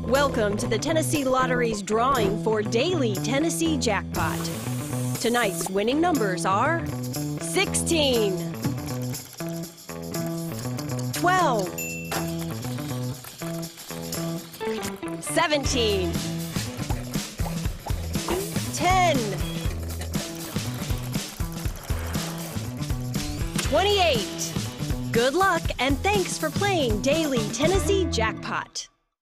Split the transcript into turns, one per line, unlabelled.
Welcome to the Tennessee Lottery's drawing for Daily Tennessee Jackpot. Tonight's winning numbers are 16, 12, 17, 10, 28. Good luck and thanks for playing Daily Tennessee Jackpot.